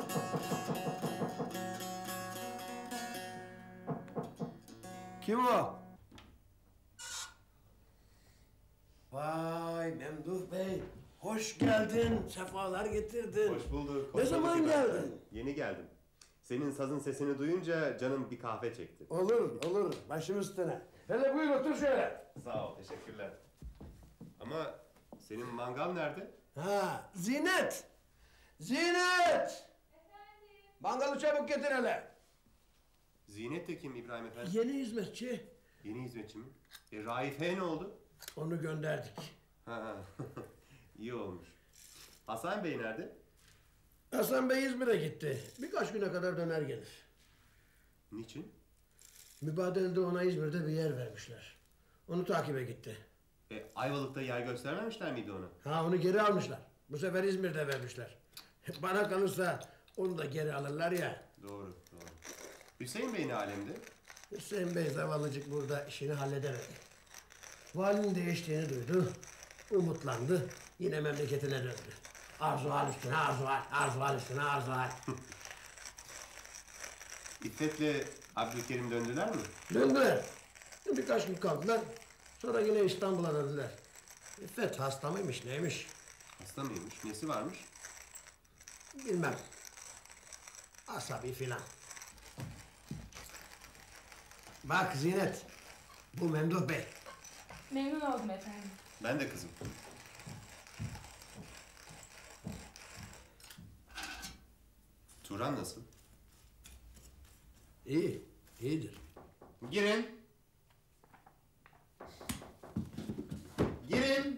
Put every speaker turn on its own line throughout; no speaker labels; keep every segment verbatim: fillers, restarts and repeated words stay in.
Kim o? Vay Memduh Bey, hoş geldin, sefalar getirdin.
Hoş bulduk. Hoş
ne zaman
bulduk
geldin?
efendim. Yeni geldim. Senin sazın sesini duyunca canım bir kahve çekti.
Olur, olur, başım üstüne. Hele buyur otur şöyle.
Sağ ol, teşekkürler. Ama senin mangal nerede?
Ha, Zinet! Zinet!
Efendim?
Mangalı çabuk getir hele.
Zinet de kim İbrahim Efendi?
Yeni hizmetçi.
Yeni hizmetçi mi? E, Raife'ye ne oldu?
Onu gönderdik.
Ha, iyi olmuş. Hasan Bey nerede?
Hasan Bey İzmir'e gitti. Birkaç güne kadar döner gelir.
Niçin?
Mübadelede ona İzmir'de bir yer vermişler. Onu takibe gitti.
E, Ayvalık'ta yer göstermemişler miydi ona?
Ha, onu geri almışlar. Bu sefer İzmir'de vermişler. Bana kalırsa onu da geri alırlar ya.
Doğru, doğru. Hüseyin Bey ne alemde?
Hüseyin Bey zavallıcık burada işini halledemedi. Valinin değiştiğini duydu. Umutlandı. Yine memleketine döndü. Arzu hal üstüne arzu hal, arzu hal üstüne arzu hal.
İffet'le Abdülkerim döndüler mi?
Döndüler. Birkaç gün kaldılar. Sonra yine İstanbul'a döndüler. İffet hasta mıymış neymiş?
Hasta mıymış? Nesi varmış?
Bilmem. Asabi filan. Bak Zinet. Bu Memduh Bey.
Memnun oldum efendim.
Ben de kızım. Turan nasıl?
İyi. iyidir.
Girin. Girin.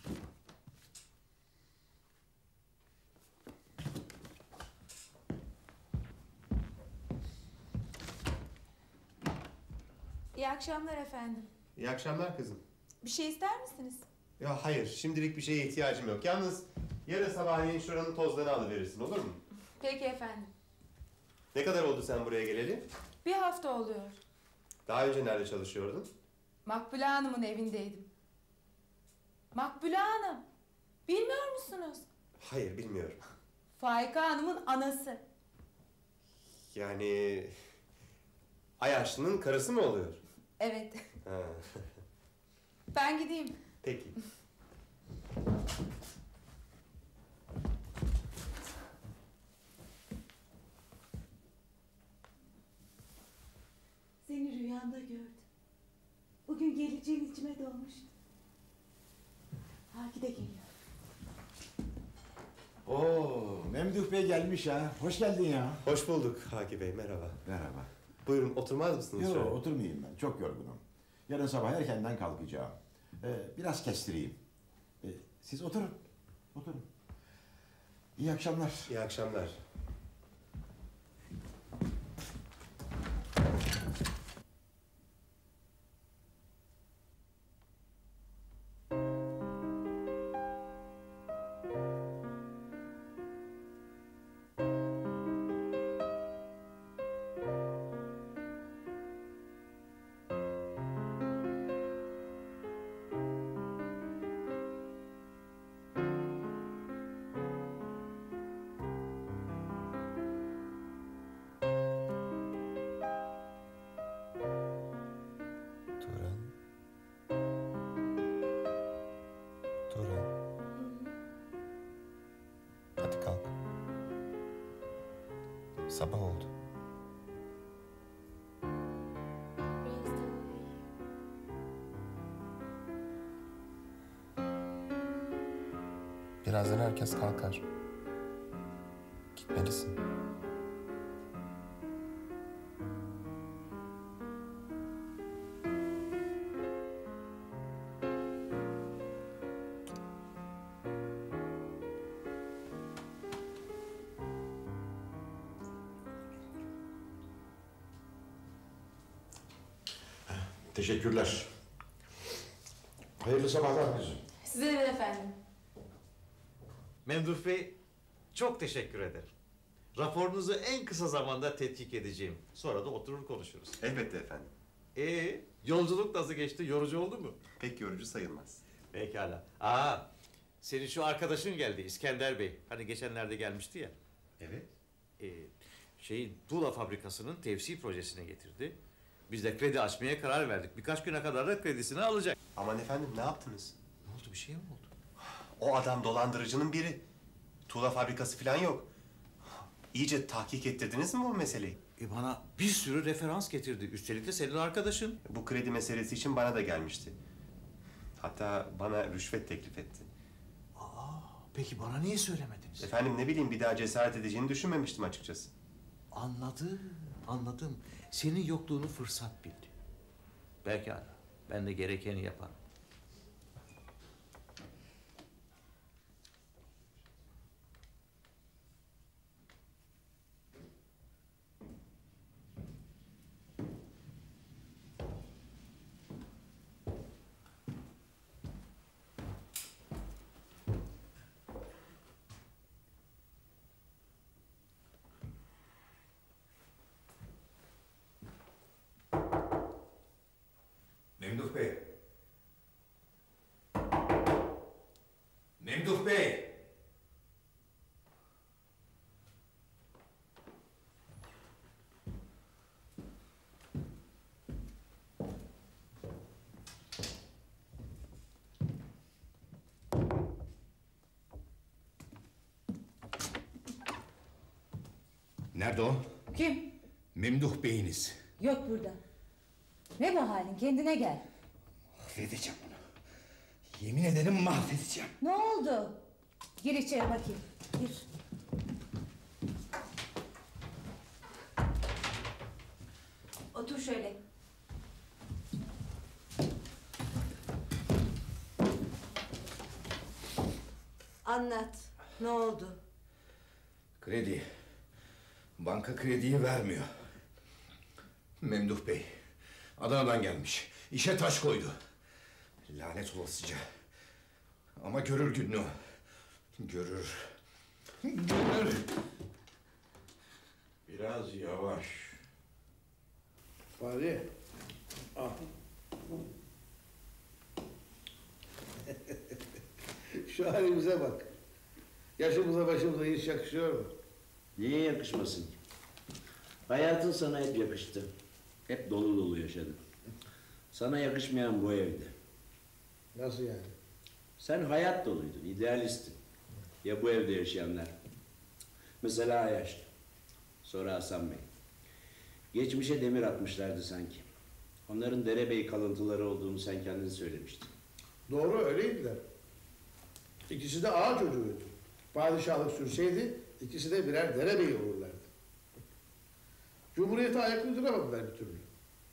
İyi akşamlar efendim.
İyi akşamlar kızım.
Bir şey ister misiniz?
Ya hayır, şimdilik bir şeye ihtiyacım yok. Yalnız yarın sabahleyin şuranın tozlarını alıverirsin, olur mu?
Peki efendim.
Ne kadar oldu sen buraya geleli?
Bir hafta oluyor.
Daha önce nerede çalışıyordun?
Makbule Hanım'ın evindeydim. Makbule Hanım. Bilmiyor musunuz?
Hayır, bilmiyorum.
Faika Hanım'ın anası.
Yani... Ayaşlı'nın karısı mı oluyor?
Evet.
Ha.
Ben gideyim.
Peki.
Seni rüyamda gördüm. Bugün geleceğin içime doğmuştu. Haki de geliyor.
Oo, Memduh Bey gelmiş ha. Hoş geldin ya.
Hoş bulduk Haki Bey, merhaba.
Merhaba.
Buyurun, oturmaz mısınız?
Yok,
şöyle?
oturmayayım ben. Çok yorgunum. Yarın sabah erkenden kalkacağım. Ee, biraz kestireyim. Ee, siz oturun. Oturun. İyi akşamlar.
İyi akşamlar.
Sabah oldu.
Biraz daha uyuyayım.
Birazdan herkes kalkar. Gitmelisin.
Teşekkürler. Hayırlı sabahlar kızım.
Size de efendim.
Memduh Bey, çok teşekkür ederim. Raporunuzu en kısa zamanda tetkik edeceğim. Sonra da oturur konuşuruz.
Elbette efendim.
Ee, yolculuk nasıl geçti? Yorucu oldu mu?
Pek yorucu sayılmaz.
Pekala. Aa, senin şu arkadaşın geldi, İskender Bey. Hani geçenlerde gelmişti ya.
Evet.
e, şeyin tuğla fabrikasının tevsi projesine getirdi. Biz de kredi açmaya karar verdik. Birkaç güne kadar da kredisini alacak.
Aman efendim ne yaptınız?
Ne oldu, bir şey mi oldu?
O adam dolandırıcının biri. Tuğla fabrikası falan yok. İyice tahkik ettirdiniz mi bu meseleyi?
E bana bir sürü referans getirdi. Üstelik de senin arkadaşın.
Bu kredi meselesi için bana da gelmişti. Hatta bana rüşvet teklif etti.
Aa, peki bana niye söylemediniz?
Efendim ne bileyim bir daha cesaret edeceğini düşünmemiştim açıkçası.
Anladım, anladım. Senin yokluğunu fırsat bildi. Pekala, ben de gerekeni yaparım.
Memduh Bey. Memduh Bey. Nerede o?
Kim?
Memduh Bey'iniz.
Yok burada. Ne bu halin? Kendine gel.
Mahvedeceğim bunu. Yemin ederim mahvedeceğim.
Ne oldu? Gir içeri bakayım. Gir. Otur şöyle. Anlat. Ne oldu?
Kredi. Banka krediyi vermiyor. Memduh Bey. Adana'dan gelmiş. İşe taş koydu. Lanet olasıca. Ama görür gününü o. Görür. Görür. Biraz yavaş.
Fahri. Al. Şu halimize bak. Yaşımıza başımıza hiç yakışıyor mu?
Niye yakışmasın ki? Hayatın sana hep yakıştı. Hep dolu dolu yaşadın. Sana yakışmayan bu evde.
Nasıl yani?
Sen hayat doluydun, idealistin. Ya bu evde yaşayanlar? Mesela Ayaş. Sonra Hasan Bey. Geçmişe demir atmışlardı sanki. Onların derebey kalıntıları olduğunu sen kendin söylemiştin.
Doğru öyleydiler. İkisi de ağa çocuğuydu. Padişahlık sürseydi ikisi de birer derebeyi olurlardı. Cumhuriyete ayak uyduramadılar bir türlü.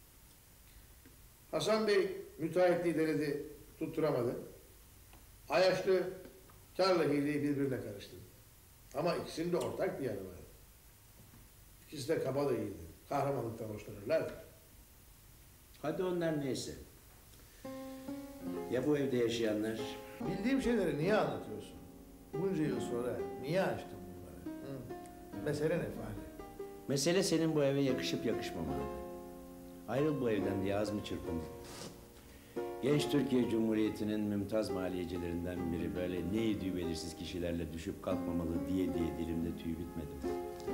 Hasan Bey müteahhitliği denedi, tutturamadı. Ayaşlı karla hileyi birbirine karıştırdı. Ama ikisinin de ortak bir yanı vardı. İkisi de kabadayıydı. Kahramanlıktan hoşlanırlardı.
Hadi onlar neyse. Ya bu evde yaşayanlar?
Bildiğim şeyleri niye anlatıyorsun? Bunca yıl sonra niye açtın bunları? Hı? Mesele ne Fahri?
Mesele senin bu eve yakışıp yakışmaman. Ayrıl bu evden diye az mı çırpındın? Genç Türkiye Cumhuriyeti'nin mümtaz maliyecilerinden biri böyle ne yediği belirsiz kişilerle düşüp kalkmamalı diye diye dilimde tüy bitmedi.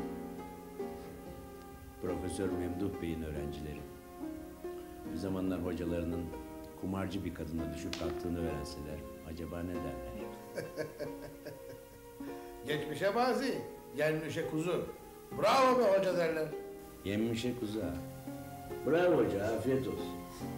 Profesör Memduh Bey'in öğrencileri. Bir zamanlar hocalarının kumarcı bir kadına düşüp kalktığını öğrenseler acaba ne derler?
Geçmişe mazi, gelmişe kuzu. Bravo be hoca derler.
Yenmişe kuzu ha. Bravo hoca, afiyet olsun.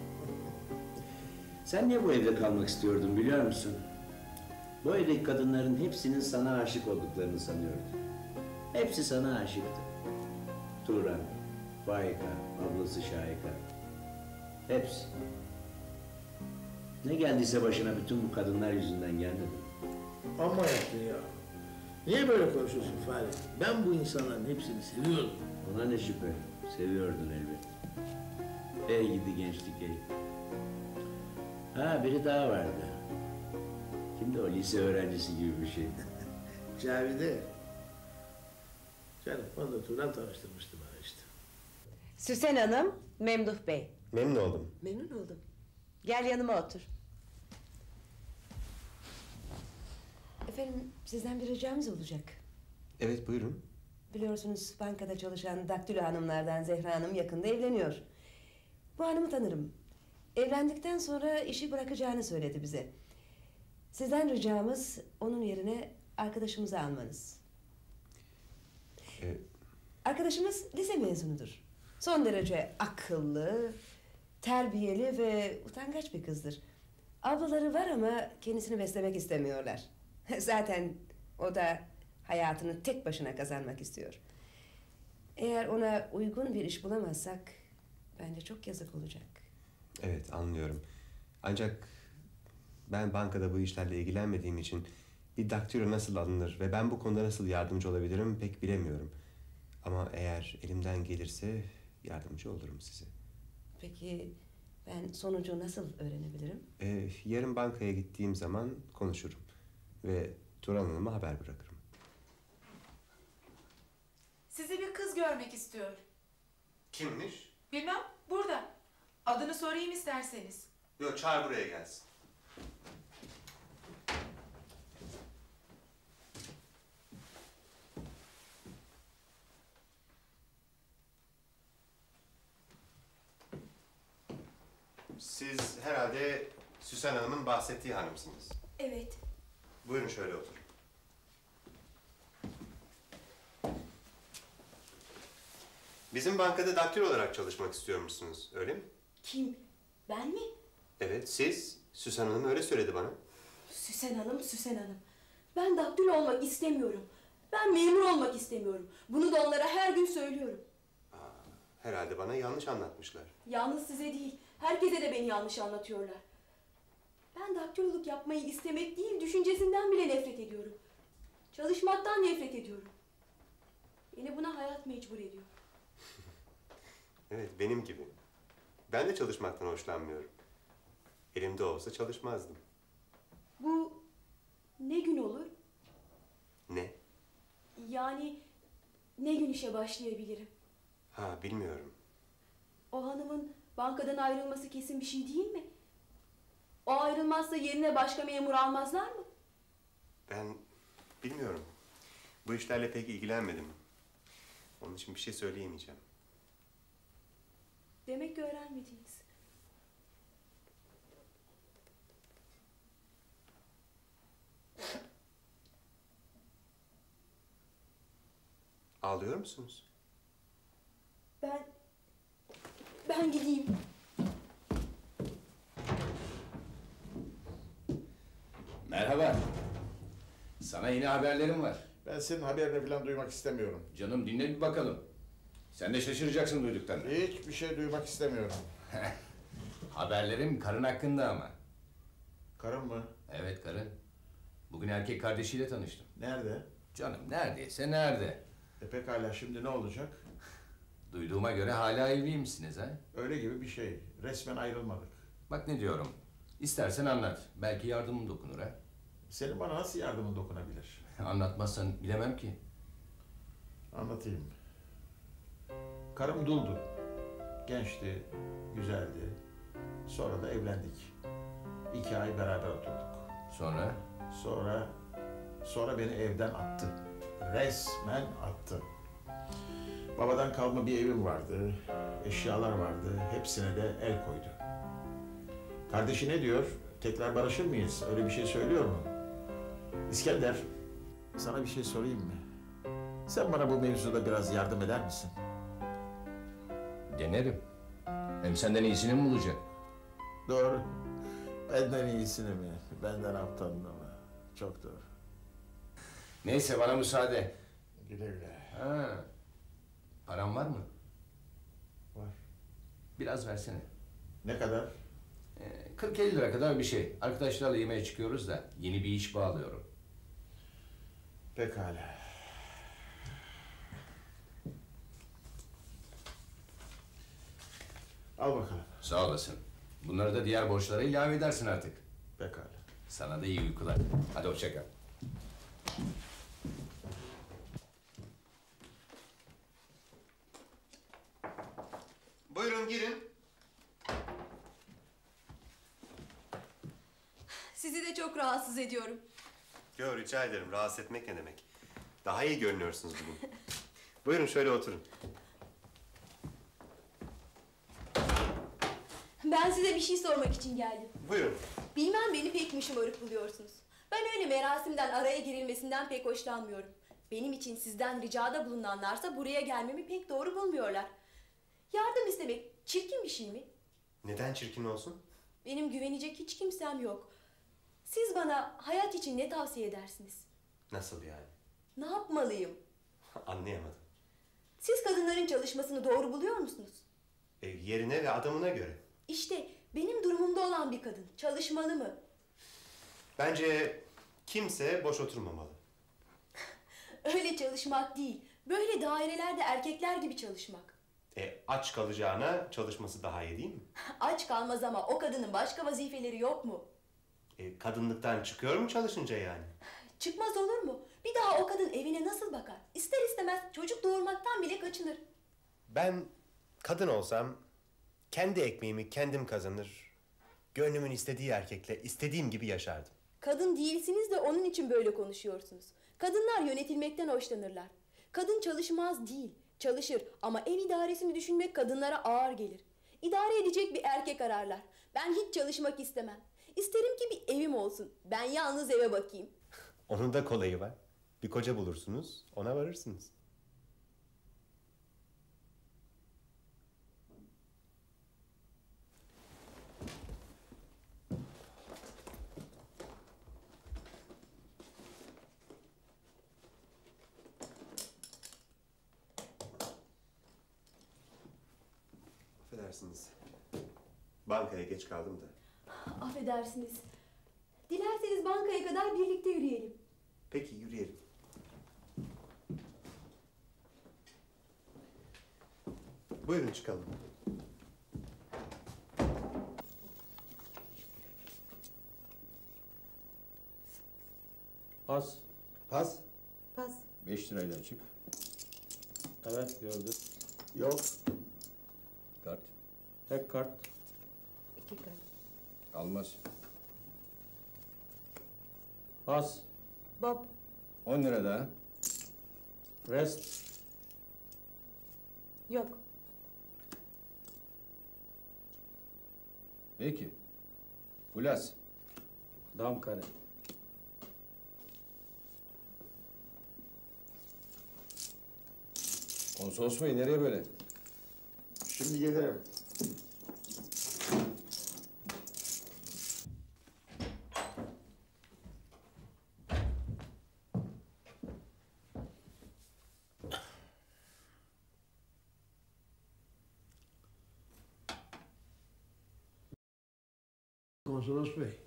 Sen niye bu evde kalmak istiyordun biliyor musun? Bu evdeki kadınların hepsinin sana aşık olduklarını sanıyordun. Hepsi sana aşıktı. Turan, Faika, ablası Şahika. Hepsi. Ne geldiyse başına bütün bu kadınlar yüzünden gelmedi.
Amma yaptın ya. Niye böyle konuşuyorsun Fahri? Ben bu insanların hepsini seviyordum.
Ona ne şüphe, seviyordun elbet. Ey gidi gençlik ey. Ha biri daha vardı. Kimdi o, lise öğrencisi gibi bir şey.
Cavide. Canım onu da Turan tanıştırmıştı bana işte.
Süsen Hanım, Memduh Bey.
Memnun oldum.
Memnun oldum. Gel yanıma otur. Efendim, sizden bir ricamız olacak.
Evet buyurun.
Biliyorsunuz bankada çalışan daktilo hanımlardan Zehra Hanım yakında evleniyor. Bu hanımı tanırım. Evlendikten sonra işi bırakacağını söyledi bize. Sizden ricamız onun yerine arkadaşımızı almanız.
Ee,
Arkadaşımız lise mezunudur. Son derece akıllı, terbiyeli ve utangaç bir kızdır. Ablaları var ama kendisini beslemek istemiyorlar. Zaten o da hayatını tek başına kazanmak istiyor. Eğer ona uygun bir iş bulamazsak bence çok yazık olacak.
evet, anlıyorum. Ancak ben bankada bu işlerle ilgilenmediğim için bir daktilo nasıl alınır ve ben bu konuda nasıl yardımcı olabilirim pek bilemiyorum. Ama eğer elimden gelirse yardımcı olurum size.
Peki ben sonucu nasıl öğrenebilirim?
Ee, yarın bankaya gittiğim zaman konuşurum ve Turan Hanım'a haber bırakırım.
Sizi bir kız görmek istiyor.
Kimmiş?
Bilmem, burada. Adını sorayım isterseniz.
Yok, çağır buraya gelsin. Siz herhalde Süsen Hanım'ın bahsettiği hanımsınız.
Evet.
Buyurun şöyle oturun. Bizim bankada daktilo olarak çalışmak istiyormuşsunuz, öyle mi?
Kim? Ben mi?
Evet, siz. Süsen Hanım öyle söyledi bana.
Süsen Hanım, Süsen Hanım. Ben daktilo olmak istemiyorum. Ben memur olmak istemiyorum. Bunu da onlara her gün söylüyorum.
Aa, herhalde bana yanlış anlatmışlar.
Yalnız size değil, herkese de beni yanlış anlatıyorlar. Ben daktiloluk yapmayı istemek değil, düşüncesinden bile nefret ediyorum. Çalışmaktan nefret ediyorum. Beni buna hayat mecbur ediyor.
Evet, benim gibi. Ben de çalışmaktan hoşlanmıyorum. Elimde olsa çalışmazdım.
Bu ne gün olur?
Ne?
Yani ne gün işe başlayabilirim?
Ha, bilmiyorum.
O hanımın bankadan ayrılması kesin bir şey değil mi? O ayrılmazsa yerine başka memur almazlar mı?
Ben bilmiyorum. Bu işlerle pek ilgilenmedim. Onun için bir şey söyleyemeyeceğim.
Demek ki öğrenmediniz.
Ağlıyor musunuz?
Ben... Ben gideyim.
Merhaba. Sana yeni haberlerim var.
Ben senin haberini falan duymak istemiyorum.
Canım dinle bir bakalım. Sen de şaşıracaksın duyduklarını.
Hiçbir şey duymak istemiyorum.
Haberlerim karın hakkında ama.
Karın mı?
Evet karın. Bugün erkek kardeşiyle tanıştım.
Nerede?
Canım neredeyse nerede?
E pekala, şimdi ne olacak?
Duyduğuma göre hala evliymişsiniz ha?
Öyle gibi bir şey. Resmen ayrılmadık.
Bak ne diyorum. İstersen anlat. Belki yardımım dokunur ha?
Senin bana nasıl yardımın dokunabilir?
Anlatmazsan bilemem ki.
Anlatayım. Karım duldu. Gençti, güzeldi. Sonra da evlendik. İki ay beraber oturduk.
Sonra?
Sonra, sonra beni evden attı. Resmen attı. Babadan kalma bir evim vardı, eşyalar vardı. Hepsine de el koydu. Kardeşi ne diyor? Tekrar barışır mıyız? Öyle bir şey söylüyor mu? İskender, sana bir şey sorayım mı? Sen bana bu mevzuda biraz yardım eder misin?
Denerim. Hem senden iyisini mi bulacak?
Doğru. Benden iyisini mi? Benden aptalını mı? Çok doğru.
Neyse bana müsaade.
Güle güle.
Ha. Paran var mı?
Var.
Biraz versene.
Ne kadar?
Ee, kırk elli lira kadar bir şey. Arkadaşlarla yemeğe çıkıyoruz da yeni bir iş bağlıyorum.
Pekala. Al bakalım.
Sağ olasın. Bunları da diğer borçlara ilave edersin artık.
Pekala.
Sana da iyi uykular. Hadi hoşça kal.
Buyurun girin.
Sizi de çok rahatsız ediyorum.
Yo, rica ederim. Rahatsız etmek ne demek? Daha iyi görünüyorsunuz bugün. Buyurun şöyle oturun.
Ben size bir şey sormak için geldim.
Buyurun.
Bilmem beni pek mi şımarık buluyorsunuz. Ben öyle merasimden araya girilmesinden pek hoşlanmıyorum. Benim için sizden ricada bulunanlarsa buraya gelmemi pek doğru bulmuyorlar. Yardım istemek çirkin bir şey mi?
Neden çirkin olsun?
Benim güvenecek hiç kimsem yok. Siz bana hayat için ne tavsiye edersiniz?
Nasıl yani?
Ne yapmalıyım?
Anlayamadım.
Siz kadınların çalışmasını doğru buluyor musunuz?
E, yerine ve adamına göre.
İşte benim durumumda olan bir kadın çalışmalı mı?
Bence kimse boş oturmamalı.
Öyle çalışmak değil. Böyle dairelerde erkekler gibi çalışmak.
E, aç kalacağına çalışması daha iyi değil mi?
Aç kalmaz ama o kadının başka vazifeleri yok mu?
E, kadınlıktan çıkıyor mu çalışınca yani?
Çıkmaz olur mu? Bir daha o kadın evine nasıl bakar? İster istemez çocuk doğurmaktan bile kaçınır.
Ben kadın olsam kendi ekmeğimi kendim kazanır, gönlümün istediği erkekle istediğim gibi yaşardım.
Kadın değilsiniz de onun için böyle konuşuyorsunuz. Kadınlar yönetilmekten hoşlanırlar. Kadın çalışmaz değil, çalışır ama ev idaresini düşünmek kadınlara ağır gelir. İdare edecek bir erkek ararlar. Ben hiç çalışmak istemem. İsterim ki bir evim olsun. Ben yalnız eve bakayım.
Onun da kolayı var. Bir koca bulursunuz, ona varırsınız. Affedersiniz. Bankaya geç kaldım da.
Affedersiniz. Dilerseniz bankaya kadar birlikte yürüyelim.
Peki yürüyelim. Buyurun çıkalım.
Pas.
Pas.
Pas.
Beş lirayla çık.
Evet gördüm.
Yok. Kart.
Tek kart.
İki kart.
Almaz.
Pas.
Bob.
On lira daha.
Rest.
Yok.
Peki. Fulas.
Dam kare.
Konsolos bey nereye böyle?
Şimdi gelirim.
Konsolos bey.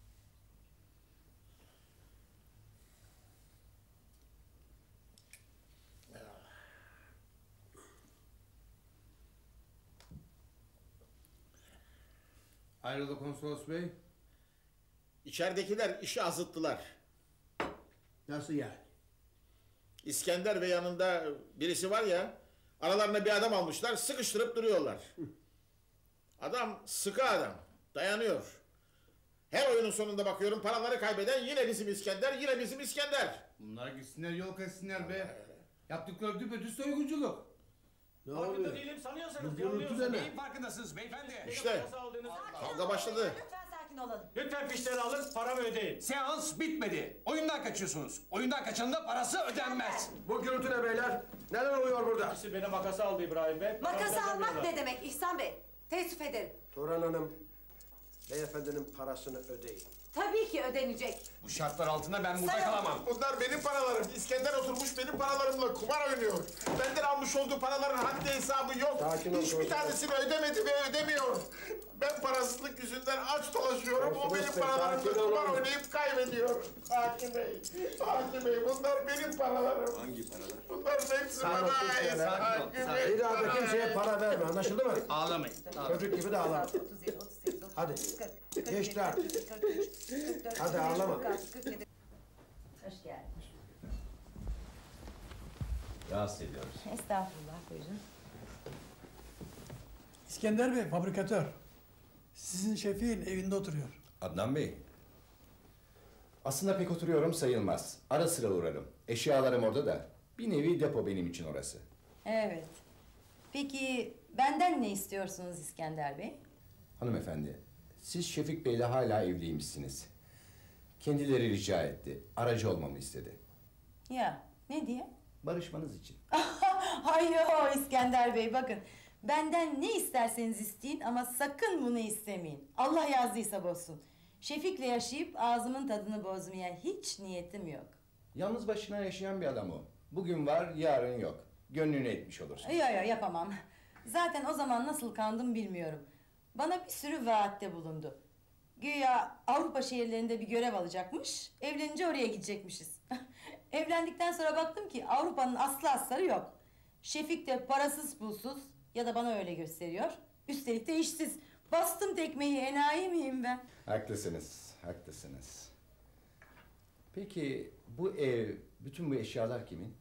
Hayrola konsolos bey?
İçeridekiler işi azıttılar.
Nasıl yani?
İskender ve yanında birisi var ya, aralarına bir adam almışlar, sıkıştırıp duruyorlar. Adam sıkı adam, dayanıyor. Her oyunun sonunda bakıyorum paraları kaybeden yine bizim İskender, yine bizim İskender.
Bunlar gitsinler yol kessinler be. Yaptıkları düpedüz soygunculuk.
Ne
Farkında
oluyor?
değilim sanıyorsanız
Bu gürültü
yanılıyorsunuz.
de ne?
Neyin farkındasınız beyefendi?
İşte, kavga başladı.
Lütfen sakin olalım. Lütfen fişleri alın, paramı ödeyin. Seans bitmedi. Oyundan kaçıyorsunuz. Oyundan kaçanın da parası ödenmez.
Bu gürültü ne beyler? Neler oluyor burada?
Birisi beni makası aldı İbrahim Bey.
Makası
Paramı
almak
ödemiyorlar.
ne demek İhsan Bey? Teessüf ederim.
Turan Hanım, beyefendinin parasını ödeyin.
Tabii ki ödenecek.
Bu şartlar altında ben burada
Sayın-
kalamam.
Bunlar benim paralarım. İskender oturmuş benim paralarımla kumar oynuyor. Benden almış olduğu paraların haddi hesabı yok.
Sakin ol,
Hiçbir
konuşma.
tanesini ödemedi ve ödemiyor. Ben parasızlık yüzünden aç dolaşıyorum. O
Konuşma,
benim
sakin
paralarımla
ol
kumar
oğlum.
oynayıp kaybediyor. Hakim Bey, Hakim Bey bunlar benim paralarım.
Hangi paralar?
Bunların hepsi
Sakin ol,
bana ait.
sakin ol.
Hakim Bey.
Bir daha da kimseye para verme, anlaşıldı mı?
Ağlamayın.
Çocuk gibi de ağlama.
otuz yedi, otuz sekiz, otuz
Hadi.
dokuz, kırk, kırk
Geçti
yedi,
artık.
kırk üç, kırk dört,
Hadi
kırk beş,
ağlama.
kırk altı, kırk yedi. Hoş geldin.
Rahatsız ediyoruz.
Estağfurullah buyurun.
İskender Bey fabrikatör. Sizin şefin evinde oturuyor.
Adnan Bey. Aslında pek oturuyorum sayılmaz. Ara sıra uğrarım. Eşyalarım orada da. Bir nevi depo benim için orası.
Evet. Peki benden ne istiyorsunuz İskender Bey?
Hanımefendi, siz Şefik Bey'le hala evliymişsiniz. Kendileri rica etti, aracı olmamı istedi.
Ya ne diye?
Barışmanız için.
Hayır İskender Bey, bakın. Benden ne isterseniz isteyin ama sakın bunu istemeyin. Allah yazdıysa bozsun. Şefik'le yaşayıp ağzımın tadını bozmaya hiç niyetim yok.
Yalnız başına yaşayan bir adam o. Bugün var, yarın yok. Gönlünü etmiş olursun.
Yok yok yapamam. Zaten o zaman nasıl kandım bilmiyorum. Bana bir sürü vaatte bulundu. Güya Avrupa şehirlerinde bir görev alacakmış, evlenince oraya gidecekmişiz. Evlendikten sonra baktım ki Avrupa'nın aslı astarı yok. Şefik de parasız pulsuz ya da bana öyle gösteriyor. Üstelik de işsiz. Bastım tekmeyi, enayi miyim ben?
Haklısınız, haklısınız. Peki bu ev, bütün bu eşyalar kimin?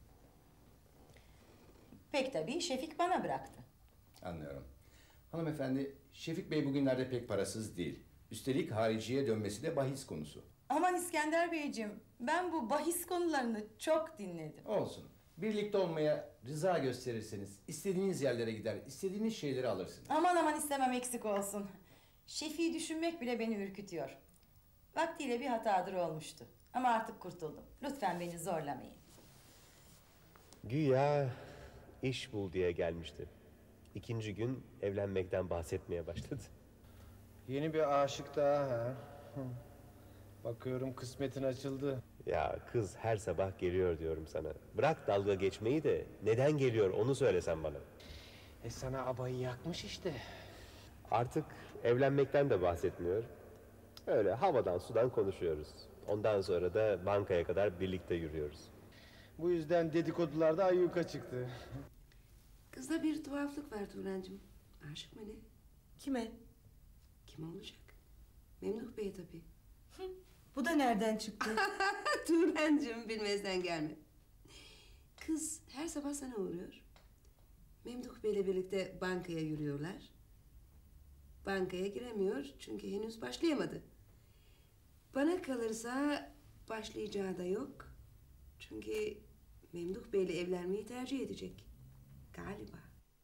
Pek tabii Şefik bana bıraktı.
Anlıyorum. Hanımefendi, Şefik Bey bugünlerde pek parasız değil. Üstelik hariciye dönmesi de bahis konusu.
Aman İskender Beyciğim, ben bu bahis konularını çok dinledim.
Olsun. Birlikte olmaya rıza gösterirseniz istediğiniz yerlere gider, istediğiniz şeyleri alırsınız.
Aman aman istemem eksik olsun. Şefik'i düşünmek bile beni ürkütüyor. Vaktiyle bir hatadır olmuştu. Ama artık kurtuldum. Lütfen beni zorlamayın.
Güya iş bul diye gelmişti. İkinci gün evlenmekten bahsetmeye başladı.
Yeni bir aşık daha ha. Bakıyorum kısmetin açıldı.
Ya kız her sabah geliyor diyorum sana. Bırak dalga geçmeyi de neden geliyor onu söylesen bana.
E sana abayı yakmış işte.
Artık evlenmekten de bahsetmiyor. Öyle havadan sudan konuşuyoruz. Ondan sonra da bankaya kadar birlikte yürüyoruz.
Bu yüzden dedikodularda ayyuka çıktı.
Kızda bir tuhaflık var Tuğrancığım. Aşık mı ne?
Kime?
Kim olacak? Memduh Bey tabii.
Bu da nereden çıktı?
Tuğrancığım bilmezden gelme. Kız her sabah sana uğruyor. Memduh Bey'le birlikte bankaya yürüyorlar. Bankaya giremiyor çünkü henüz başlayamadı. Bana kalırsa başlayacağı da yok. Çünkü Memduh Bey'le evlenmeyi tercih edecek. Galiba.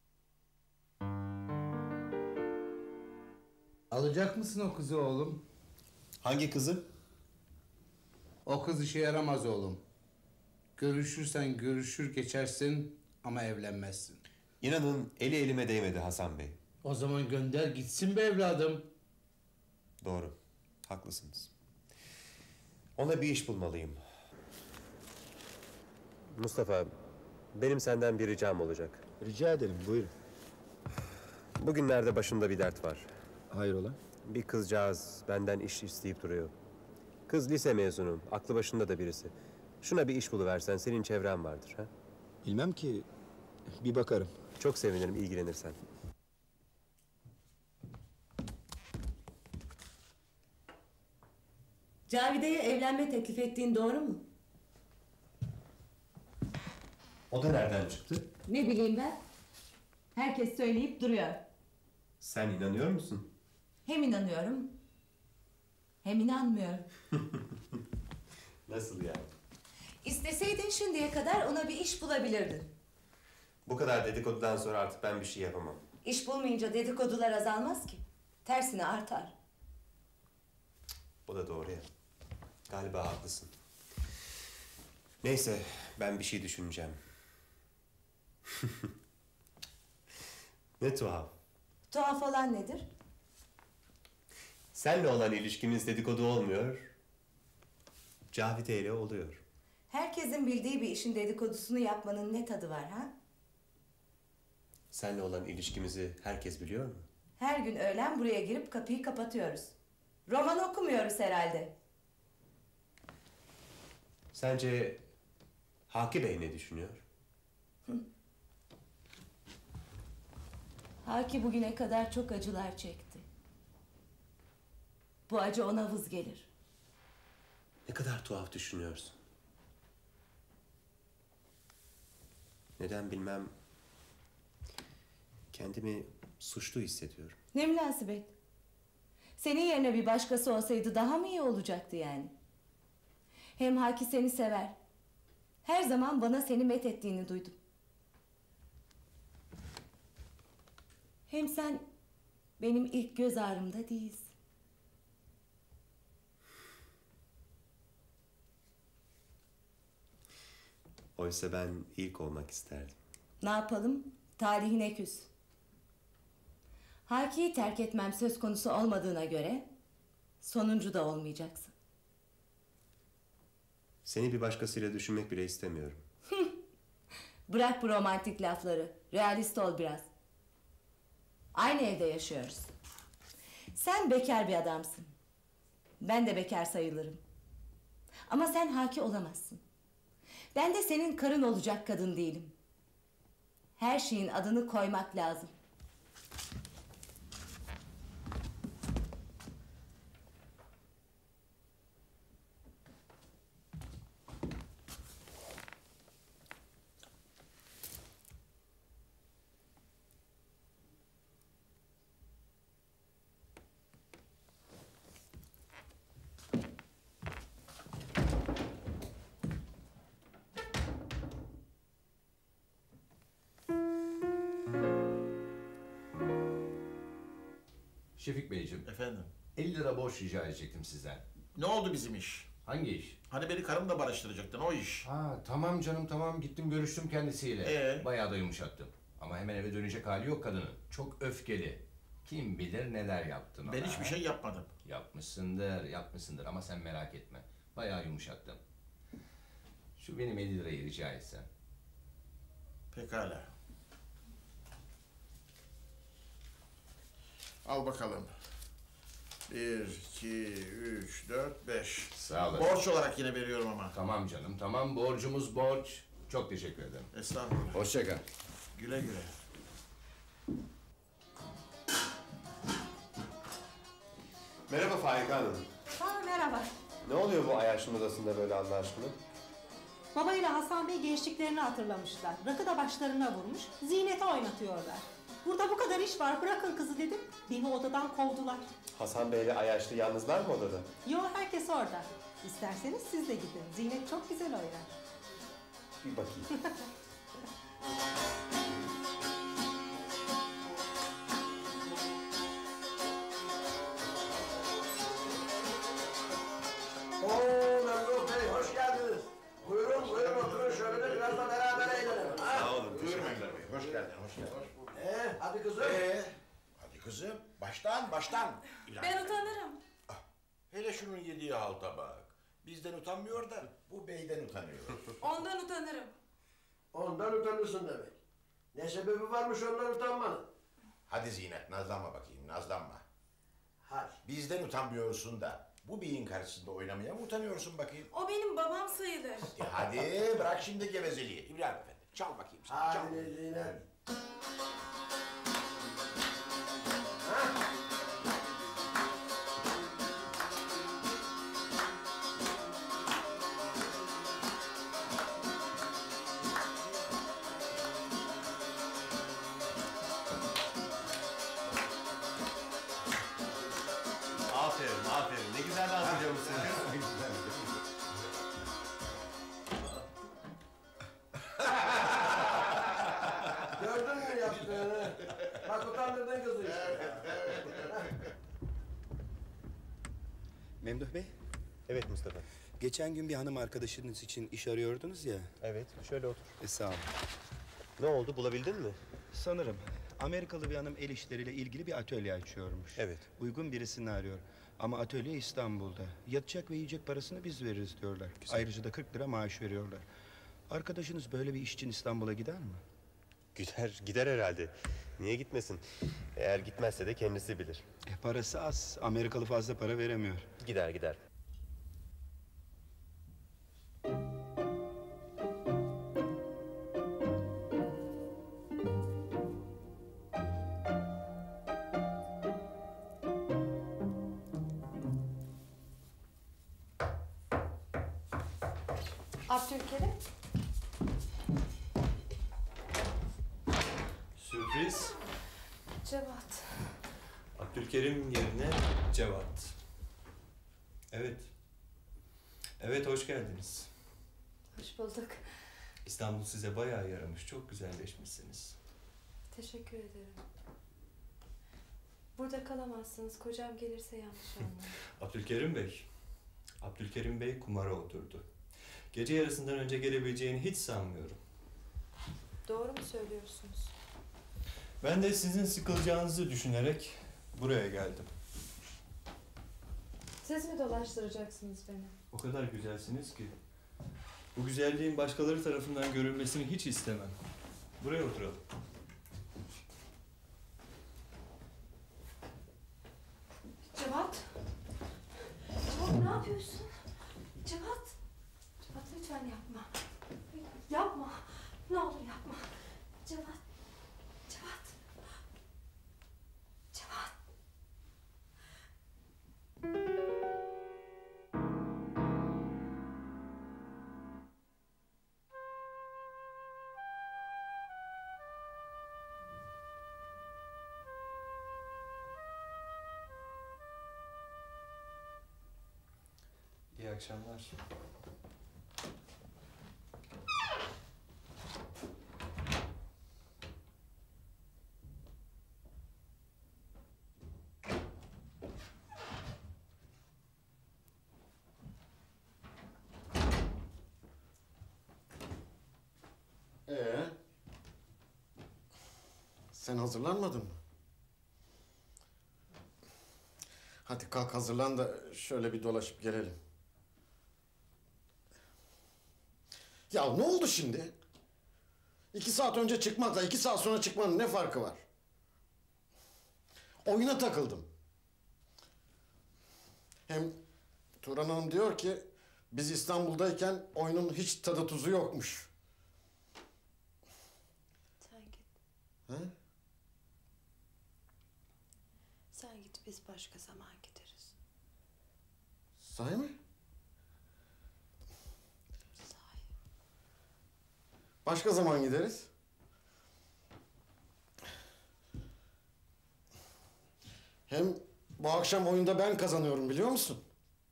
Alacak mısın o kızı oğlum?
Hangi kızı?
O kız işe yaramaz oğlum. Görüşürsen görüşür geçersin ama evlenmezsin.
İnanın eli elime değmedi Hasan Bey.
O zaman gönder gitsin be evladım.
Doğru, haklısınız. Ona bir iş bulmalıyım.
Mustafa, benim senden bir ricam olacak.
Rica ederim, buyurun.
Bugünlerde başımda bir dert var.
Hayrola?
Bir kızcağız benden iş isteyip duruyor. Kız lise mezunu, aklı başında da birisi. Şuna bir iş buluversen, senin çevren vardır ha?
Bilmem ki, bir bakarım.
Çok sevinirim ilgilenirsen.
Cavide'ye evlenme teklif ettiğin doğru mu?
O da nereden çıktı?
Ne bileyim ben?
Herkes söyleyip duruyor.
Sen inanıyor musun?
Hem inanıyorum, hem inanmıyorum.
Nasıl yani?
İsteseydin şimdiye kadar ona bir iş bulabilirdin.
Bu kadar dedikodudan sonra artık ben bir şey yapamam.
İş bulmayınca dedikodular azalmaz ki. Tersine artar.
O da doğru ya. Galiba haklısın. Neyse, ben bir şey düşüneceğim. Ne tuhaf.
Tuhaf olan nedir?
Senle olan ilişkimiz dedikodu olmuyor. Cavide ile oluyor.
Herkesin bildiği bir işin dedikodusunu yapmanın ne tadı var ha?
Senle olan ilişkimizi herkes biliyor mu?
Her gün öğlen buraya girip kapıyı kapatıyoruz. Roman okumuyoruz herhalde.
Sence Haki Bey ne düşünüyor?
Hı. Haki bugüne kadar çok acılar çekti. Bu acı ona vız gelir.
Ne kadar tuhaf düşünüyorsun. Neden bilmem kendimi suçlu hissediyorum.
Ne münasebet? Senin yerine bir başkası olsaydı daha mı iyi olacaktı yani? Hem Haki seni sever. Her zaman bana seni methettiğini duydum.
Hem sen benim ilk göz ağrımda değilsin.
Oysa ben ilk olmak isterdim.
Ne yapalım? Talihine küs. Haki'yi terk etmem söz konusu olmadığına göre sonuncu da olmayacaksın.
Seni bir başkasıyla düşünmek bile istemiyorum.
Bırak bu romantik lafları. Realist ol biraz. Aynı evde yaşıyoruz. Sen bekar bir adamsın. Ben de bekar sayılırım. Ama sen Haki olamazsın. Ben de senin karın olacak kadın değilim. Her şeyin adını koymak lazım.
Şefik Beyciğim.
Efendim?
elli lira borç rica edecektim sizden.
Ne oldu bizim iş?
Hangi iş?
Hani beni karımla barıştıracaktın o iş.
Ha tamam canım tamam gittim görüştüm kendisiyle.
Ee?
Bayağı da yumuşattım. Ama hemen eve dönecek hali yok kadının. Çok öfkeli. Kim bilir neler yaptın ona.
Ben hiçbir şey yapmadım.
Yapmışsındır, yapmışsındır ama sen merak etme. Bayağı yumuşattım. Şu benim elli lirayı rica etsen.
Pekala. Al bakalım. Bir, iki, üç, dört, beş.
Sağ olun.
Borç olarak yine veriyorum ama.
Tamam canım tamam borcumuz borç. Çok teşekkür ederim.
Estağfurullah.
Hoşça kal.
Güle güle.
Merhaba Faika Hanım.
Ha, merhaba.
Ne oluyor bu Ayaş'ın odasında böyle Allah aşkına?
Baba ile Hasan Bey gençliklerini hatırlamışlar. Rakı da başlarına vurmuş. Ziynete oynatıyorlar. Burada bu kadar iş var. Bırakın kızı dedim. Beni odadan kovdular.
Hasan Bey ile Ayaşlı yalnızlar mı odada?
Yo, herkes orada. İsterseniz siz de gidin. Ziynet çok güzel oynar.
Bir bakayım.
Oo Memduh Bey hoş geldiniz. Buyurun buyurun oturun şöyle de biraz da beraber eğlenelim. Ha?
Sağ olun. Buyurun Memduh Bey. Hoş geldin. Hoş geldin.
Ee, hadi kızım.
Ee, hadi kızım. Baştan baştan.
Ben utanırım.
Hele şunun yediği halta bak. Bizden utanmıyor da bu beyden utanıyor.
Ondan utanırım.
Ondan utanırsın demek. Ne sebebi varmış ondan utanmanın?
Hadi Zinet nazlanma bakayım nazlanma.
Hadi.
Bizden utanmıyorsun da bu beyin karşısında oynamaya mı utanıyorsun bakayım?
O benim babam sayılır.
E hadi bırak şimdi gevezeliği. İbrahim Efendi çal bakayım sen. Çal.
Hadi Zinet.
Aferin, aferin. Ne güzel dans ediyormuşsun.
Gördün mü yaptığını? Bak utandırdın kızı işte.
Memduh Bey.
Evet Mustafa.
Geçen gün bir hanım arkadaşınız için iş arıyordunuz ya.
Evet, şöyle otur.
E, sağ olun.
Ne oldu, bulabildin mi?
Sanırım. Amerikalı bir hanım el işleriyle ilgili bir atölye açıyormuş.
Evet.
Uygun birisini arıyor. Ama atölye İstanbul'da. Yatacak ve yiyecek parasını biz veririz diyorlar.
Güzel.
Ayrıca da kırk lira maaş veriyorlar. Arkadaşınız böyle bir iş için İstanbul'a gider mi?
Gider, gider herhalde. Niye gitmesin? Eğer gitmezse de kendisi bilir.
E, parası az. Amerikalı fazla para veremiyor.
Gider, gider.
Abdülkerim.
Sürpriz.
Cevat.
Abdülkerim yerine Cevat. Evet. Evet, hoş geldiniz.
Hoş bulduk.
İstanbul size bayağı yaramış. Çok güzelleşmişsiniz.
Teşekkür ederim.
Burada kalamazsınız. Kocam gelirse yanlış anlar.
Abdülkerim Bey. Abdülkerim Bey kumara oturdu. Gece yarısından önce gelebileceğini hiç sanmıyorum.
Doğru mu söylüyorsunuz?
Ben de sizin sıkılacağınızı düşünerek buraya geldim.
Siz mi dolaştıracaksınız beni?
O kadar güzelsiniz ki. Bu güzelliğin başkaları tarafından görülmesini hiç istemem. Buraya oturalım.
Cevat. Cevat ne yapıyorsun? Cevat. Cevat lütfen yapma. Yapma. Ne olur yapma. Cevat. Cevat. Cevat.
İyi akşamlar.
Ee, sen hazırlanmadın mı? Hadi kalk hazırlan da şöyle bir dolaşıp gelelim. Ya ne oldu şimdi? İki saat önce çıkmakla iki saat sonra çıkmanın ne farkı var? Oyuna takıldım. Hem Turan Hanım diyor ki biz İstanbul'dayken oyunun hiç tadı tuzu yokmuş.
Sen git.
He?
Sen git, biz başka zaman gideriz.
Sahi mi?
Sahi.
Başka zaman gideriz. Hem bu akşam oyunda ben kazanıyorum biliyor musun?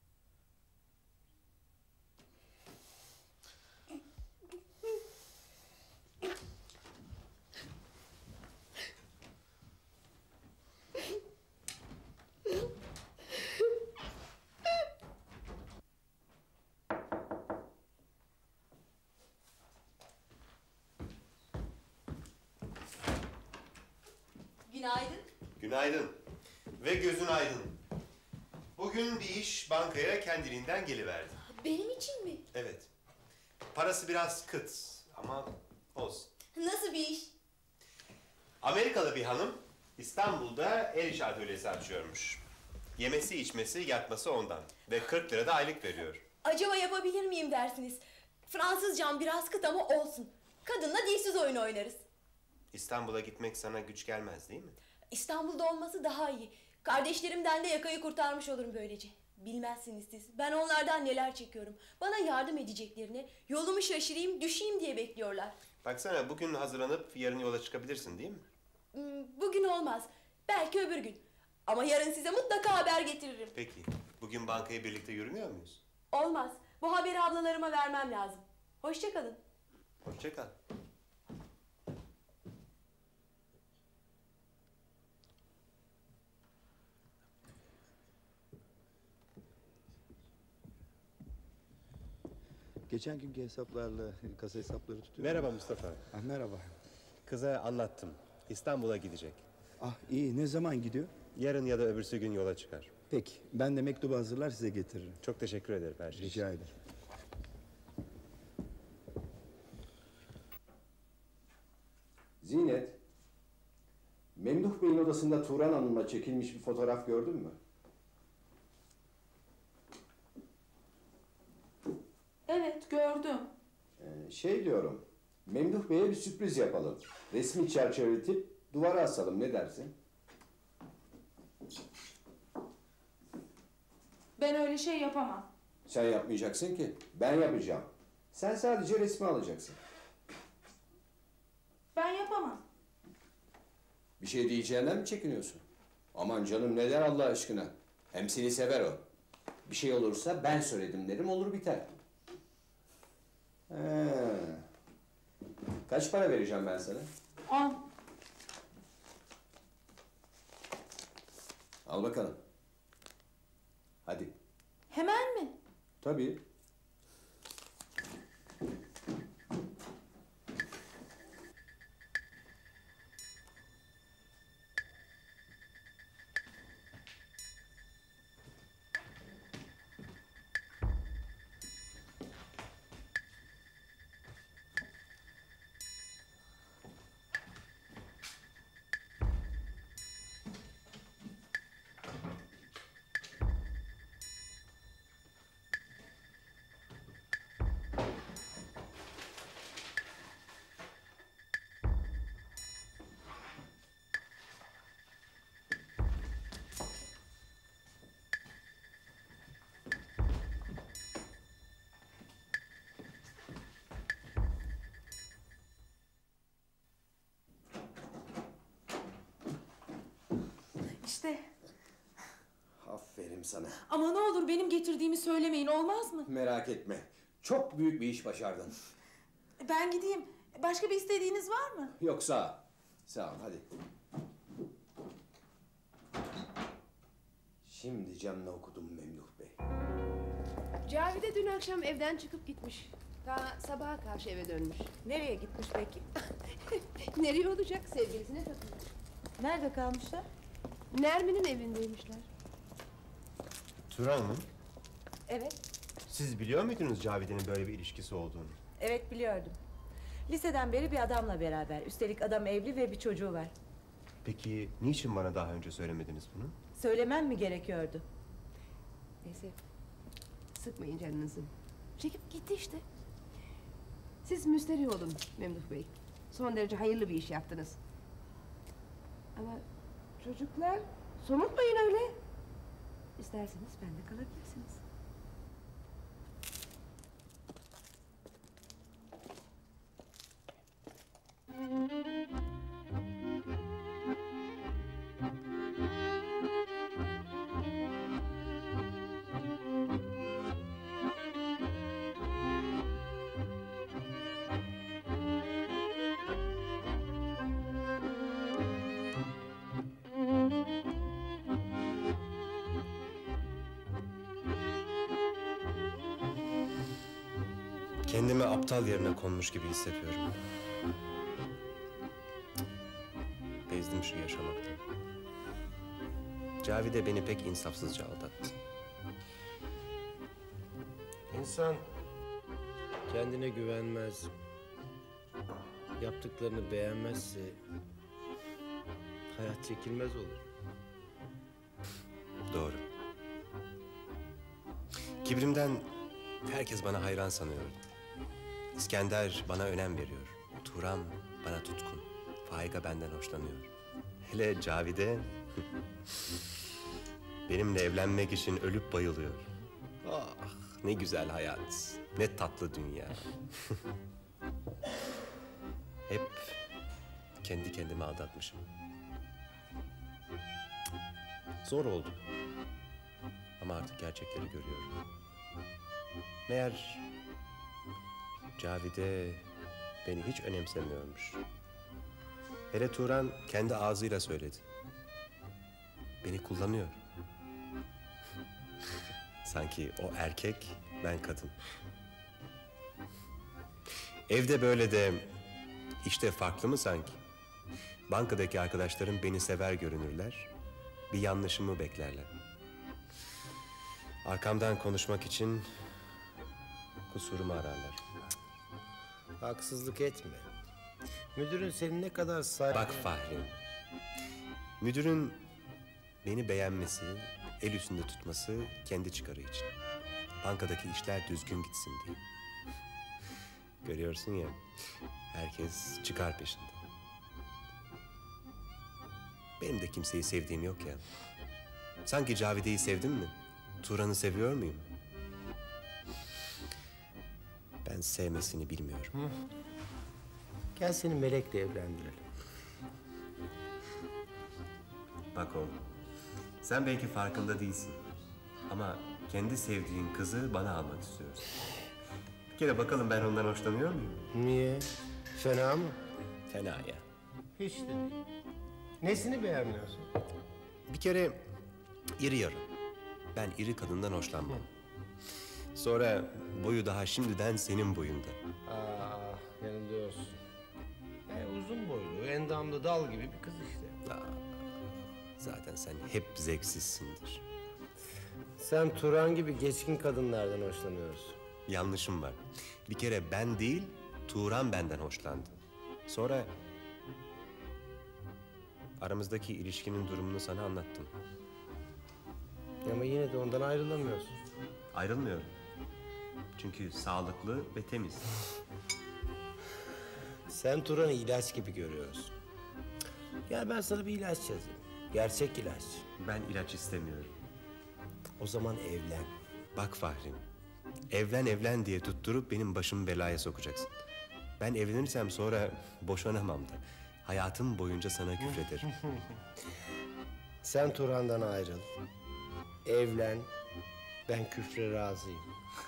Günaydın.
Günaydın. Ve gözün aydın. Bugün bir iş bankaya kendiliğinden geliverdi.
Benim için mi?
Evet. Parası biraz kıt ama olsun.
Nasıl bir iş?
Amerikalı bir hanım İstanbul'da el iş atölyesi açıyormuş. Yemesi, içmesi, yatması ondan. Ve kırk lira da aylık veriyor.
Acaba yapabilir miyim dersiniz? Fransızcam biraz kıt ama olsun. Kadınla dilsiz oyun oynarız.
İstanbul'a gitmek sana güç gelmez değil mi?
İstanbul'da olması daha iyi. Kardeşlerimden de yakayı kurtarmış olurum böylece. Bilmezsiniz siz. Ben onlardan neler çekiyorum. Bana yardım edeceklerini, yolumu şaşırayım, düşeyim diye bekliyorlar.
Baksana bugün hazırlanıp yarın yola çıkabilirsin değil mi?
Hmm, Bugün olmaz. Belki öbür gün. Ama yarın size mutlaka haber getiririm.
Peki. Bugün bankaya birlikte yürümüyor muyuz?
Olmaz. Bu haberi ablalarıma vermem lazım. Hoşça kalın.
Hoşça kal.
Geçen günkü hesaplarla kasa hesapları tutuyor.
Merhaba Mustafa.
Ah, merhaba.
Kıza anlattım. İstanbul'a gidecek.
Ah iyi, ne zaman gidiyor?
Yarın ya da öbürsü gün yola çıkar.
Peki, ben de mektubu hazırlar size getiririm.
Çok teşekkür ederim her şey için.
Rica ederim.
Zinet, Memduh Bey'in odasında Turan Hanım'la çekilmiş bir fotoğraf gördün mü?
Evet, gördüm.
Ee, şey diyorum, Memduh Bey'e bir sürpriz yapalım. Resmi çerçeveletip duvara asalım, ne dersin?
Ben öyle şey yapamam.
Sen yapmayacaksın ki, ben yapacağım. Sen sadece resmi alacaksın.
Ben yapamam.
Bir şey diyeceğinden mi çekiniyorsun? Aman canım neler Allah aşkına. Hem seni sever o. Bir şey olursa ben söyledim derim, olur biter. He. Kaç para vereceğim ben sana?
On.
Al bakalım. Hadi.
Hemen mi?
Tabii.
İşte.
Aferin sana.
Ama ne olur benim getirdiğimi söylemeyin, olmaz mı?
Merak etme. Çok büyük bir iş başardın.
Ben gideyim. Başka bir istediğiniz var mı?
Yok sağ ol. Sağ ol hadi. Şimdi canına okudum Memduh Bey.
Cavide dün akşam evden çıkıp gitmiş. Ta sabaha karşı eve dönmüş.
Nereye gitmiş peki?
Nereye olacak? Sevgilisine takılmış.
Nerede kalmışlar?
Nermin'in evindeymişler.
Turan mı?
Evet,
Siz biliyor muydunuz Cavide'nin böyle bir ilişkisi olduğunu?
evet biliyordum. Liseden beri bir adamla beraber. Üstelik adam evli ve bir çocuğu var.
Peki niçin bana daha önce söylemediniz bunu?
Söylemem mi gerekiyordu?
Neyse. Sıkmayın canınızı. Çekip gitti işte. Siz müsterih olun Memduh Bey. Son derece hayırlı bir iş yaptınız. Ama çocuklar somurtmayın öyle. İsterseniz bende kalabilirsiniz.
Kendimi aptal yerine konmuş gibi hissediyorum. Bezdim şu yaşamaktan. Cavide beni pek insafsızca aldattı.
İnsan kendine güvenmez, yaptıklarını beğenmezse hayat çekilmez olur.
Doğru. Kibrimden herkes bana hayran sanıyordu. İskender bana önem veriyor. Turan bana tutkun. Faiga benden hoşlanıyor. Hele Cavide benimle evlenmek için ölüp bayılıyor. Ah ne güzel hayat. Ne tatlı dünya. Hep kendi kendimi aldatmışım. Zor oldu. Ama artık gerçekleri görüyorum. Meğer Cavide beni hiç önemsemiyormuş. Hele Turan kendi ağzıyla söyledi. Beni kullanıyor. Sanki o erkek, ben kadın. Evde böyle de işte farklı mı sanki? Bankadaki arkadaşlarım beni sever görünürler. Bir yanlışımı beklerler. Arkamdan konuşmak için kusurumu ararlar.
Haksızlık etme. Müdürün seni ne kadar say...
Bak Fahri, müdürün beni beğenmesi, el üstünde tutması kendi çıkarı için. Bankadaki işler düzgün gitsin diye. Görüyorsun ya, herkes çıkar peşinde. Benim de kimseyi sevdiğim yok ya. Sanki Cavide'yi sevdim mi? Turan'ı seviyor muyum? Ben sevmesini bilmiyorum.
Hı. Gel seni Melek'le evlendirelim.
Bak oğlum, sen belki farkında değilsin. Ama kendi sevdiğin kızı bana almak istiyorsun. Bir kere bakalım ben ondan hoşlanıyor muyum?
Niye? Fena mı?
Fena ya.
Hiç de değil. Nesini beğenmiyorsun?
Bir kere İri yarı. Ben iri kadından hoşlanmam. Sonra boyu daha şimdiden senin boyunda.
Aa, yanılıyorsun. E, uzun boylu, endamlı dal gibi bir kız işte.
Aa, zaten sen hep zevksizsindir.
Sen Turan gibi geçkin kadınlardan hoşlanıyorsun.
Yanlışım var. Bir kere ben değil, Turan benden hoşlandı. Sonra aramızdaki ilişkinin durumunu sana anlattım.
Ama yine de ondan ayrılamıyorsun.
Ayrılmıyorum. Çünkü sağlıklı ve temiz.
Sen Turan'ı ilaç gibi görüyorsun. Gel ben sana bir ilaç yazayım. Gerçek ilaç.
Ben ilaç istemiyorum.
O zaman evlen.
Bak Fahrim, evlen evlen diye tutturup benim başımı belaya sokacaksın. Ben evlenirsem sonra boşanamam da. Hayatım boyunca sana küfrederim.
Sen Turan'dan ayrıl. Evlen. Ben küfre razıyım.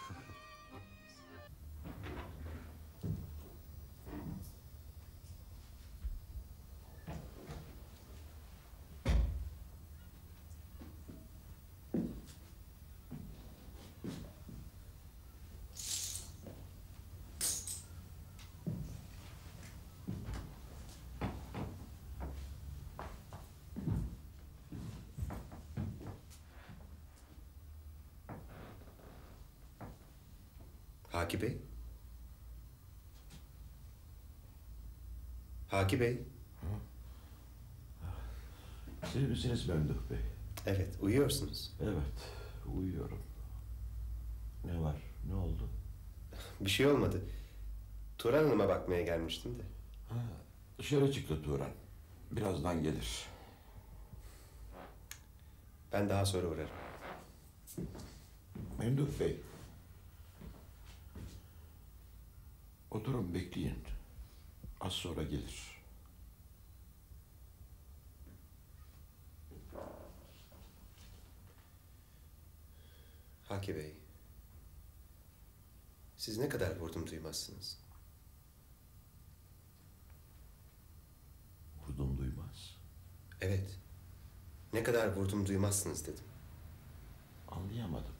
Haki Bey? Haki Bey?
Siz misiniz Memduh Bey?
Evet, uyuyorsunuz.
Evet, uyuyorum. Ne var, ne oldu?
Bir şey olmadı. Turan Hanım'a bakmaya gelmiştim de.
Ha, dışarı çıktı Turan. Birazdan gelir.
Ben daha sonra uğrarım.
Memduh Bey. Oturun bekleyin. Az sonra gelir.
Haki Bey, siz ne kadar vurdum duymazsınız?
Vurdum duymaz.
Evet, ne kadar vurdum duymazsınız dedim.
Anlayamadım.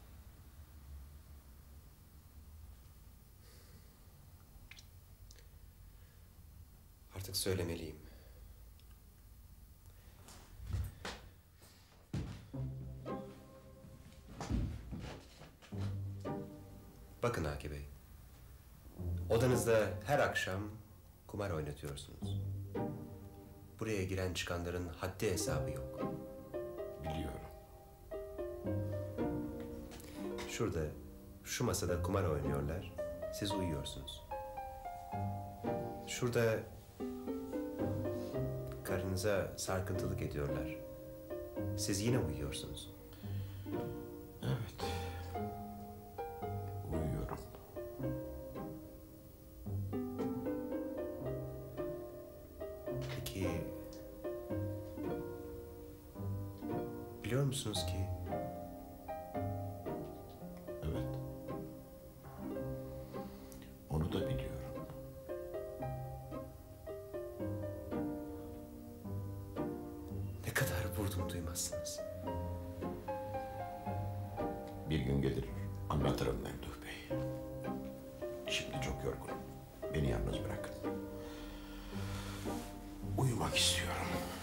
Artık söylemeliyim. Bakın Haki Bey, odanızda her akşam kumar oynatıyorsunuz. Buraya giren çıkanların haddi hesabı yok.
Biliyorum.
Şurada, şu masada kumar oynuyorlar, siz uyuyorsunuz. Şurada karınıza sarkıntılık ediyorlar, siz yine uyuyorsunuz.
Evet. Uyuyorum.
Peki... Biliyor musunuz ki...
Evet. Onu da biliyorum.
Ne kadar vurdum duymazsınız.
Bir gün gelir, anlatırım Memduh Bey. Şimdi çok yorgunum. Beni yalnız bırakın. Uyumak istiyorum.